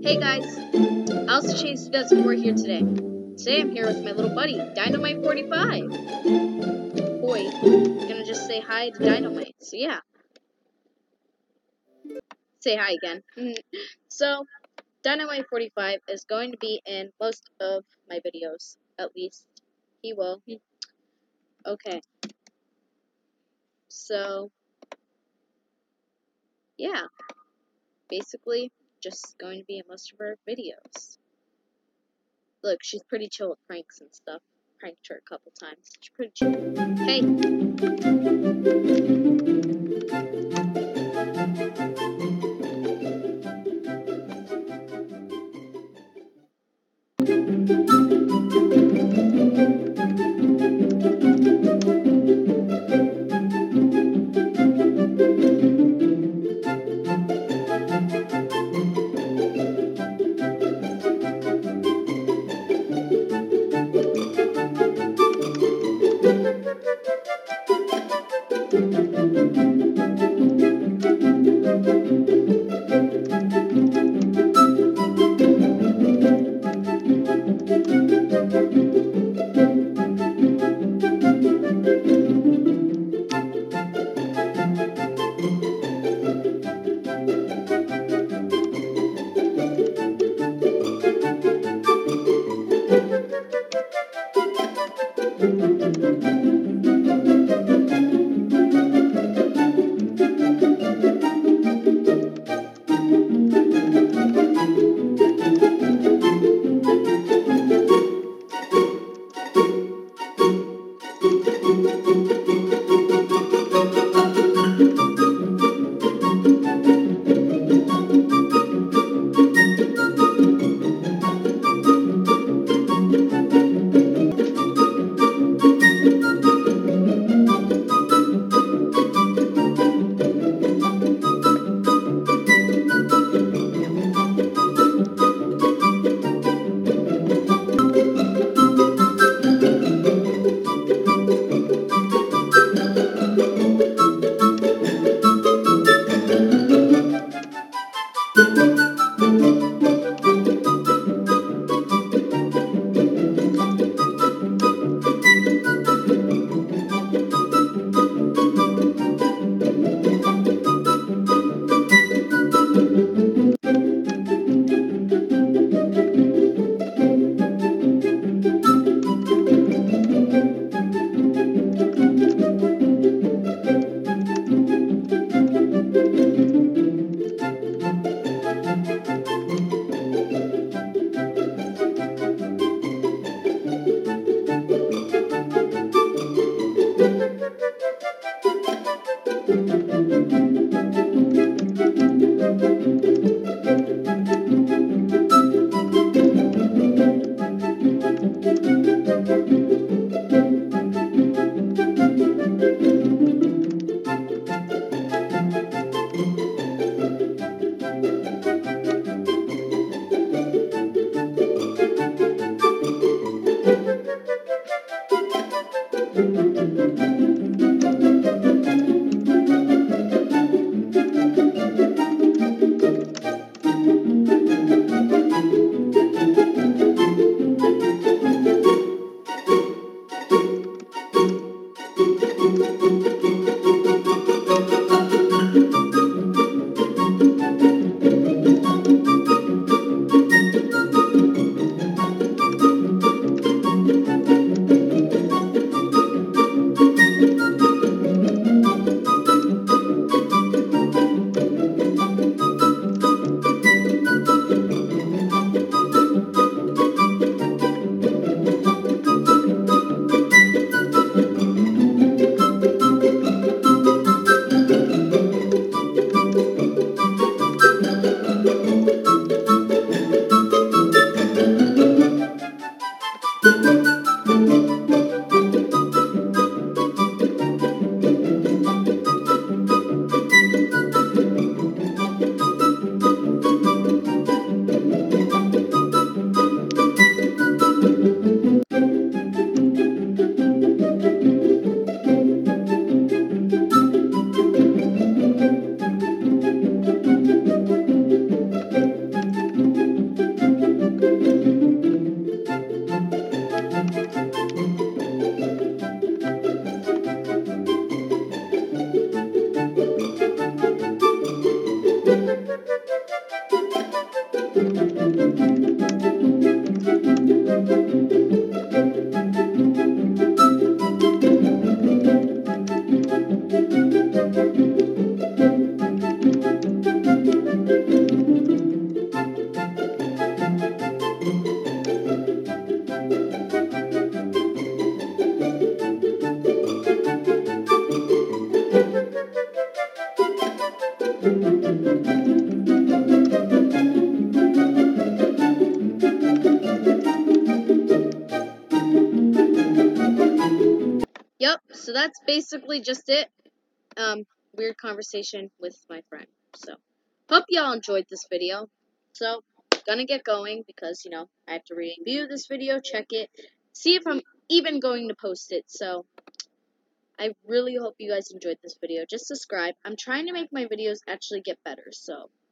Hey guys, Alice Chase 2004 here today. Today I'm here with my little buddy, Dynamite 45. Boy, gonna just say hi to Dynamite. So yeah, say hi again. So Dynamite 45 is going to be in most of my videos, at least he will. Okay, so yeah, basically just going to be in most of our videos. Look, she's pretty chill with pranks and stuff. Pranked her a couple times. She's pretty chill. Hey. Yep, so that's basically just it. Weird conversation with my friend. So, hope y'all enjoyed this video. So, gonna get going because, I have to review this video, check it, see if I'm even going to post it. So, I really hope you guys enjoyed this video. Just subscribe. I'm trying to make my videos actually get better. So,